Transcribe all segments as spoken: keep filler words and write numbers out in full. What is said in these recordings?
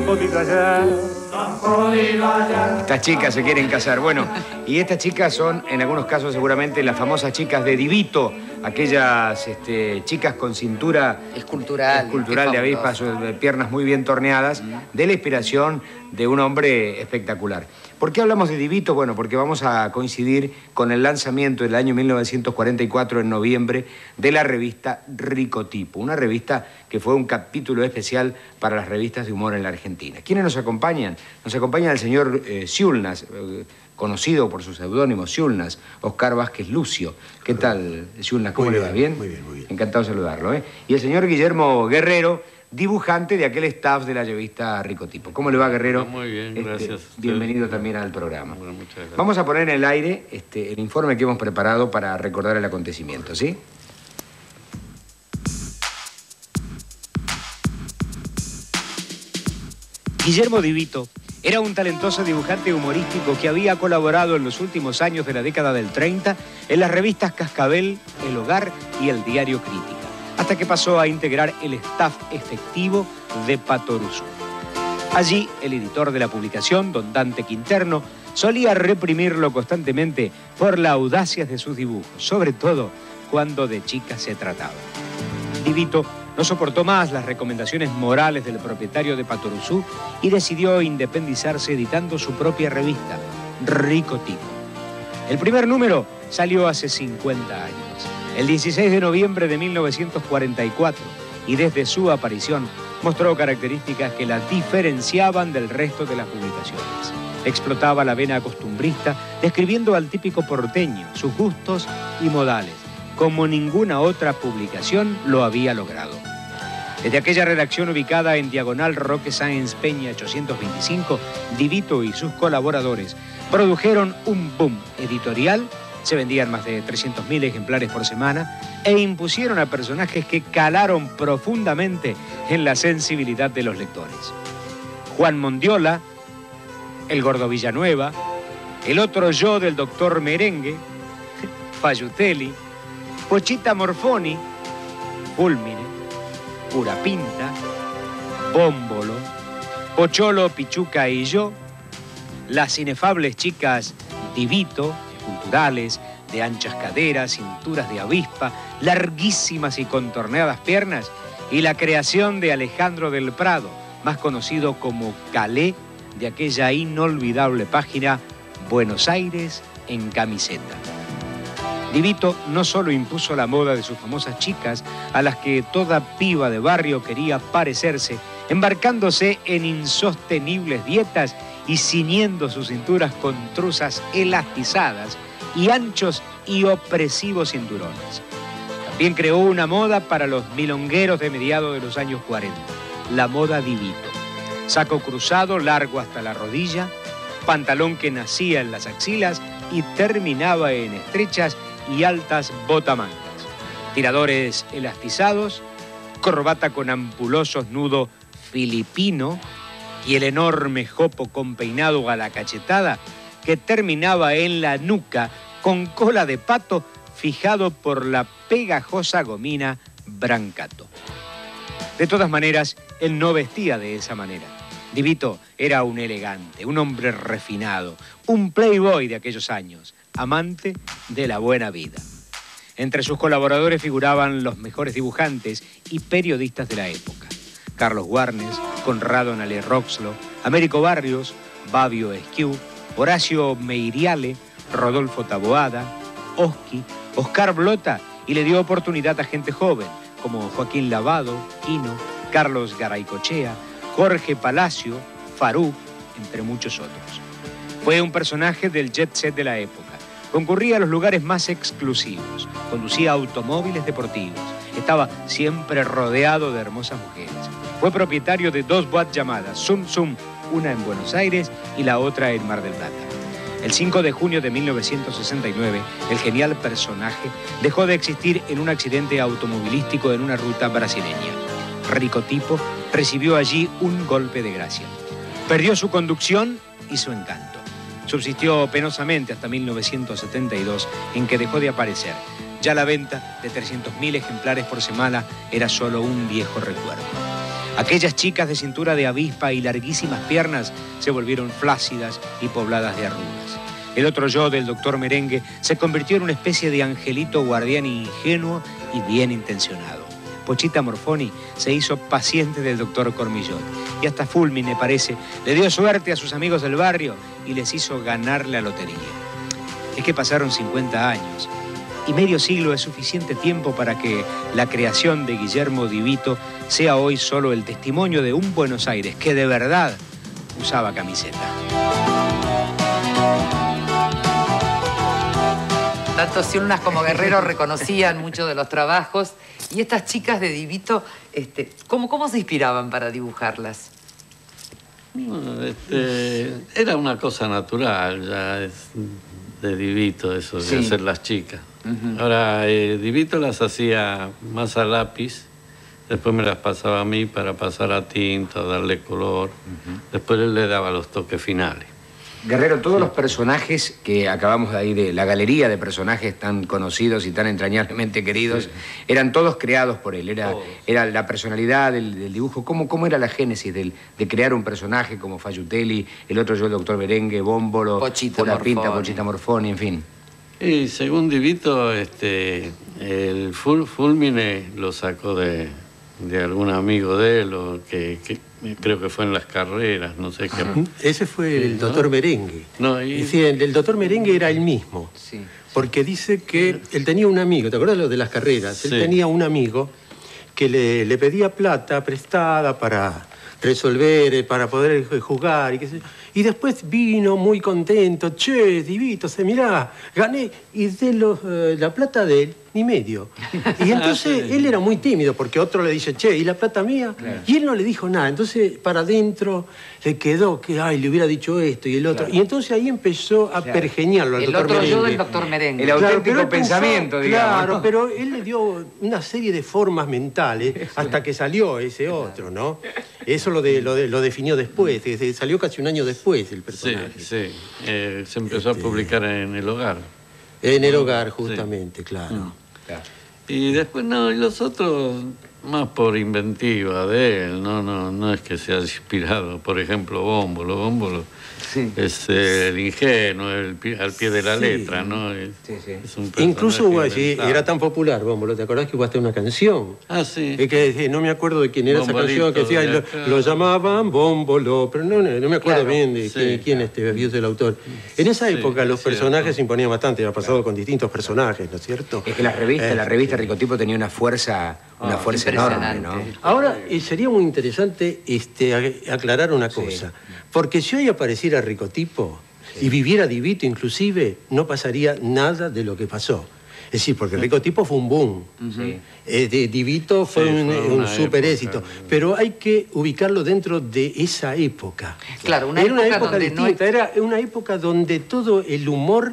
podido hallar. Estas chicas se quieren casar. Bueno, y estas chicas son, en algunos casos seguramente, las famosas chicas de Divito, aquellas este, chicas con cintura escultural, escultural de avispas, piernas muy bien torneadas, mm. de la inspiración de un hombre espectacular. ¿Por qué hablamos de Divito? Bueno, porque vamos a coincidir con el lanzamiento del año mil novecientos cuarenta y cuatro, en noviembre, de la revista Ricotipo, una revista que fue un capítulo especial para las revistas de humor en la Argentina. ¿Quiénes nos acompañan? Nos acompaña el señor eh, Siulnas, eh, conocido por su seudónimo Siulnas, Oscar Vázquez Lucio. ¿Qué tal, Siulnas? ¿Cómo le va? ¿Bien? Muy bien, muy bien. Encantado de saludarlo, ¿eh? Y el señor Guillermo Guerrero, dibujante de aquel staff de la revista Ricotipo. ¿Cómo le va, Guerrero? Muy bien, este, gracias. Bienvenido también al programa. Bueno, muchas gracias. Vamos a poner en el aire este, el informe que hemos preparado para recordar el acontecimiento, ¿sí? Guillermo Divito era un talentoso dibujante humorístico que había colaborado en los últimos años de la década del treinta en las revistas Cascabel, El Hogar y El Diario Crítica, hasta que pasó a integrar el staff efectivo de Patoruzú. Allí, el editor de la publicación, don Dante Quinterno, solía reprimirlo constantemente por la audacia de sus dibujos, sobre todo cuando de chicas se trataba. Divito no soportó más las recomendaciones morales del propietario de Patoruzú y decidió independizarse editando su propia revista, Ricotipo. El primer número salió hace cincuenta años, el dieciséis de noviembre de mil novecientos cuarenta y cuatro, y desde su aparición mostró características que la diferenciaban del resto de las publicaciones. Explotaba la vena costumbrista, describiendo al típico porteño, sus gustos y modales, como ninguna otra publicación lo había logrado. Desde aquella redacción ubicada en Diagonal Roque Sáenz Peña ochocientos veinticinco, Divito y sus colaboradores produjeron un boom editorial. Se vendían más de trescientos mil ejemplares por semana e impusieron a personajes que calaron profundamente en la sensibilidad de los lectores. Juan Mondiola, el Gordo Villanueva, el otro yo del doctor Merengue, Fayutelli, Pochita Morfoni, Fulmine, Pura Pinta, Bómbolo, Pocholo, Pichuca y yo, las inefables chicas Divito, culturales, de anchas caderas, cinturas de avispa, larguísimas y contorneadas piernas, y la creación de Alejandro del Prado, más conocido como Calé, de aquella inolvidable página Buenos Aires en camiseta. Divito no solo impuso la moda de sus famosas chicas, a las que toda piba de barrio quería parecerse, embarcándose en insostenibles dietas y ciñendo sus cinturas con truzas elastizadas y anchos y opresivos cinturones. También creó una moda para los milongueros de mediados de los años cuarenta, la moda Divito. Saco cruzado, largo hasta la rodilla, pantalón que nacía en las axilas y terminaba en estrechas y altas botamangas, tiradores elastizados, corbata con ampulosos nudo filipino y el enorme jopo con peinado a la cachetada que terminaba en la nuca con cola de pato fijado por la pegajosa gomina Brancato. De todas maneras, él no vestía de esa manera. Divito era un elegante, un hombre refinado, un playboy de aquellos años, amante de la buena vida. Entre sus colaboradores figuraban los mejores dibujantes y periodistas de la época: Carlos Guarnes, Conrado Nale Roxlo, Américo Barrios, Babio Esquiu, Horacio Meiriale, Rodolfo Taboada, Oski, Oscar Blota, y le dio oportunidad a gente joven como Joaquín Lavado, Quino, Carlos Garaycochea, Jorge Palacio, Faruk, entre muchos otros. Fue un personaje del jet set de la época. Concurría a los lugares más exclusivos, conducía automóviles deportivos, estaba siempre rodeado de hermosas mujeres. Fue propietario de dos boîtes llamadas Zum Zum, una en Buenos Aires y la otra en Mar del Plata. El cinco de junio de mil novecientos sesenta y nueve, el genial personaje dejó de existir en un accidente automovilístico en una ruta brasileña. Ricotipo recibió allí un golpe de gracia. Perdió su conducción y su encanto. Subsistió penosamente hasta mil novecientos setenta y dos, en que dejó de aparecer. Ya la venta de trescientos mil ejemplares por semana era solo un viejo recuerdo. Aquellas chicas de cintura de avispa y larguísimas piernas se volvieron flácidas y pobladas de arrugas. El otro yo del doctor Merengue se convirtió en una especie de angelito guardián ingenuo y bien intencionado. Pochita Morfoni se hizo paciente del doctor Cormillot y hasta Fulmine, parece, le dio suerte a sus amigos del barrio y les hizo ganar la lotería. Es que pasaron cincuenta años y medio siglo es suficiente tiempo para que la creación de Guillermo Di Vito sea hoy solo el testimonio de un Buenos Aires que de verdad usaba camiseta. Tanto Ciurnas como Guerrero reconocían muchos de los trabajos. Y estas chicas de Di Vito, este, ¿cómo, ¿cómo se inspiraban para dibujarlas? No, este, era una cosa natural, ya es de Di Vito eso de sí. hacer las chicas. Uh-huh. Ahora, eh, Di Vito las hacía más a lápiz, después me las pasaba a mí para pasar a tinta, darle color. Uh-huh. Después él le daba los toques finales. Guerrero, todos sí. los personajes que acabamos de ahí, de la galería de personajes tan conocidos y tan entrañablemente queridos, sí. eran todos creados por él. Era, era la personalidad del, del dibujo. ¿Cómo, ¿Cómo era la génesis del, de crear un personaje como Fayutelli, el otro yo, el doctor Merengue, Bómbolo, Pochita la Pinta, Pochita Morfoni, en fin? Y según Di Vito, este, el ful, Fulmine lo sacó de, de algún amigo de él, o que... que creo que fue en las carreras, no sé qué. Uh-huh. Ese fue el doctor ¿no? Merengue. No, y... Es decir, el, el doctor Merengue era el mismo. Sí. Porque dice que él tenía un amigo, ¿te acuerdas lo de las carreras? Sí. Él tenía un amigo que le, le pedía plata prestada para resolver, para poder jugar y qué sé yo. Y después vino muy contento, che, Di Vito, se mirá, gané, y de los, eh, la plata de él, ni medio. Y entonces él era muy tímido, porque otro le dice, che, ¿y la plata mía? Claro. Y él no le dijo nada. Entonces, para adentro le quedó que, ay, le hubiera dicho esto y el otro. Claro. Y entonces ahí empezó a claro. pergeñarlo al el doctor otro Merengue. yo del doctor Merengue. El auténtico claro, pensamiento, pensó, digamos. Claro, ¿no? pero él le dio una serie de formas mentales hasta que salió ese otro, ¿no? Eso lo, de, lo, de, lo definió después, salió casi un año después el personaje. Sí, sí. Eh, se empezó este... a publicar en El Hogar. En El Hogar, justamente, sí. claro. Mm. claro. Y después, no, y los otros, más por inventiva de él, no, no, no es que se haya inspirado. Por ejemplo, Bómbolo, Bómbolo sí. es eh, el ingenuo, el pie, al pie de la sí. letra, ¿no? Es, sí, sí. Es un Incluso allí era tan popular, Bómbolo, ¿te acordás que hubo hasta una canción? Ah, sí. Es que no me acuerdo de quién era Bombolito, esa canción, que decía, lo, lo llamaban Bómbolo, pero no, no me acuerdo claro. bien de sí, quién, quién este, es el autor. En esa época sí, los personajes cierto. se imponían bastante, ha pasado claro. con distintos personajes, ¿no es cierto? Es que la revista, eh, la revista Ricotipo tenía una fuerza, una oh, fuerza enorme, ¿no? Ahora, eh, sería muy interesante este, aclarar una cosa, sí. porque si hoy apareciera Ricotipo sí. y viviera Di Vito inclusive, no pasaría nada de lo que pasó. Es decir, porque Ricotipo fue un boom. Sí. Eh, de, Di Vito fue sí, un, fue un súper éxito. Pero hay que ubicarlo dentro de esa época. Claro, una era época una época distinta. No... Era una época donde todo el humor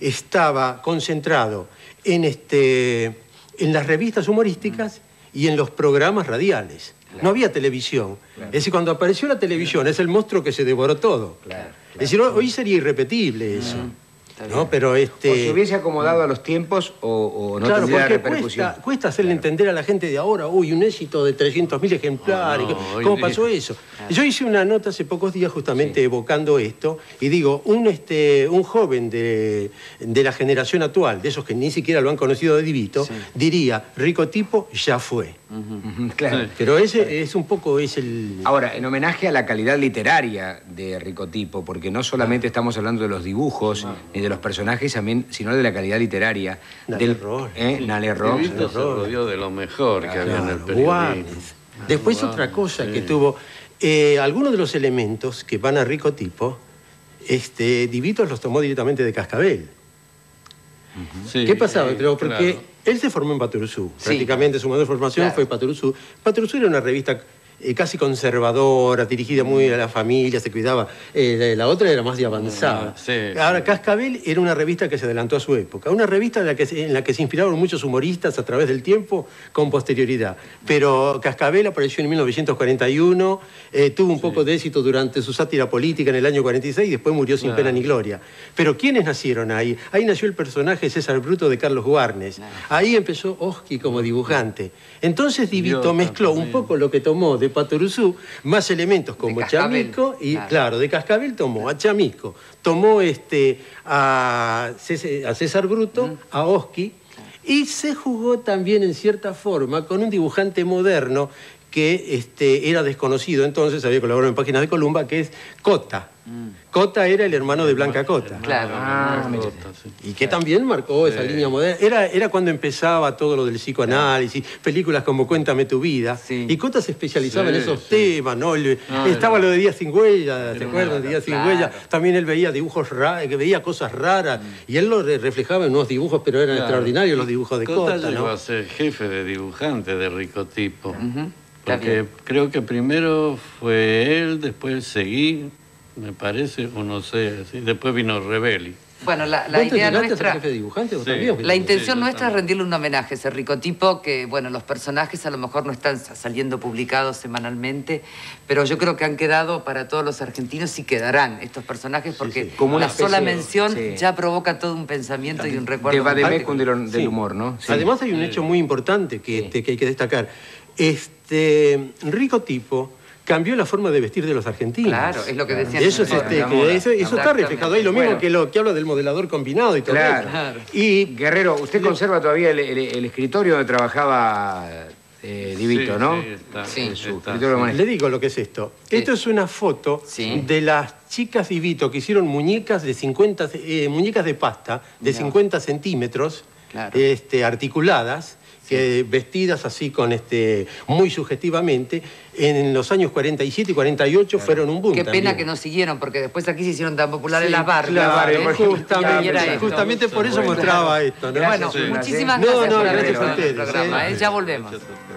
estaba concentrado en, este, en las revistas humorísticas y en los programas radiales. Claro. No había televisión. Claro. Es decir, cuando apareció la televisión, es el monstruo que se devoró todo. Claro, claro. Es decir, hoy sería irrepetible eso. Mm. ¿No? Pero este... O se hubiese acomodado a los tiempos o, o no claro, tendría porque repercusión. Cuesta, cuesta hacerle claro. entender a la gente de ahora, uy, un éxito de trescientos mil ejemplares. Oh, no, ¿Cómo pasó eso? Claro. Yo hice una nota hace pocos días justamente sí. evocando esto y digo, un, este, un joven de, de la generación actual, de esos que ni siquiera lo han conocido de Di Vito, sí. diría, Ricotipo ya fue. Uh-huh. Claro. Sí. Pero ese es un poco es el... Ahora, en homenaje a la calidad literaria de Ricotipo, porque no solamente ah. estamos hablando de los dibujos ah. ni de los personajes, también, sino de la calidad literaria. Nale del Ross. ¿eh? Sí. Nale Ross. Di Vito se rodeó de lo mejor claro. que había en el periodismo. Guanes. Después wow. otra cosa sí. que tuvo, eh, algunos de los elementos que van a Ricotipo, este, Di Vito los tomó directamente de Cascabel. Uh-huh. sí, ¿Qué pasaba? Sí, Porque claro. él se formó en Patoruzú. Sí. Prácticamente su mayor formación claro. fue Patoruzú. Patoruzú era una revista eh, casi conservadora, dirigida muy a la familia, se cuidaba. Eh, la otra era más de avanzada. Sí, Ahora, sí. Cascabel era una revista que se adelantó a su época. Una revista en la, que, en la que se inspiraron muchos humoristas a través del tiempo con posterioridad. Pero Cascabel apareció en mil novecientos cuarenta y uno, eh, tuvo un sí. poco de éxito durante su sátira política en el año cuarenta y seis y después murió sin claro. pena ni gloria. Pero ¿quiénes nacieron ahí? Ahí nació el personaje César Bruto de Carlos Guarnes. Ahí empezó Oski como dibujante. Entonces Di Vito mezcló un poco lo que tomó de de Patoruzú, más elementos como Chamico, y claro. claro, de Cascabel tomó a Chamico, tomó este, a, César, a César Bruto, mm. a Oski, claro. y se jugó también en cierta forma con un dibujante moderno que este, era desconocido entonces, había colaborado en Páginas de Columba, que es Cota. Mm. Cota era el hermano de Blanca Cota. Claro. Ah, Cota, sí. Y que también marcó esa sí. línea moderna. Era, era cuando empezaba todo lo del psicoanálisis, claro. películas como Cuéntame tu vida. Sí. Y Cota se especializaba sí, en esos sí. temas, ¿no? Le, no estaba era, lo de Días sin huella, ¿te acuerdas? De Días sin claro. huella. También él veía dibujos raros, que veía cosas raras. Mm. Y él lo reflejaba en unos dibujos, pero eran claro. extraordinarios los dibujos de Cota. Cota llegó ¿no? a ser jefe de dibujante de Ricotipo. Uh-huh. Porque creo que primero fue él, después seguí, me parece, o no sé, ¿sí? Después vino Rebelli. Bueno, la, la idea nuestra... jefe de dibujante, ¿o sí, también? La intención sí, nuestra es rendirle un homenaje a ese Ricotipo, que, bueno, los personajes a lo mejor no están saliendo publicados semanalmente, pero yo creo que han quedado para todos los argentinos y quedarán estos personajes, porque sí, sí. Como una sola mención sí. ya provoca todo un pensamiento sí. y un recuerdo. De Vademecum del, del humor, ¿no? Sí. Además hay un hecho muy importante que, sí. este, que hay que destacar. Este Ricotipo cambió la forma de vestir de los argentinos. Claro, es lo que decían. Eso, es este, que eso, eso está reflejado ahí, lo mismo bueno. que lo que habla del modelador combinado y todo claro. eso. Claro. Y Guerrero, usted le... conserva todavía el, el, el escritorio donde trabajaba eh, Divito, sí, ¿no? Sí, está, sí, su está. Le digo lo que es esto. Sí. Esto es una foto sí. de las chicas Divito que hicieron muñecas de cincuenta, eh, muñecas de pasta de no. cincuenta centímetros, claro. este, articuladas. Que vestidas así con este muy sugestivamente, en los años cuarenta y siete y cuarenta y ocho claro. fueron un boom. Qué también. pena que no siguieron, porque después aquí se hicieron tan populares sí, las Barbies. Claro, ¿eh? justamente, justamente por eso bueno. mostraba esto. ¿no? Bueno, sí. muchísimas no, gracias no, por gracias haber a ustedes, programa. ¿eh? Ya volvemos.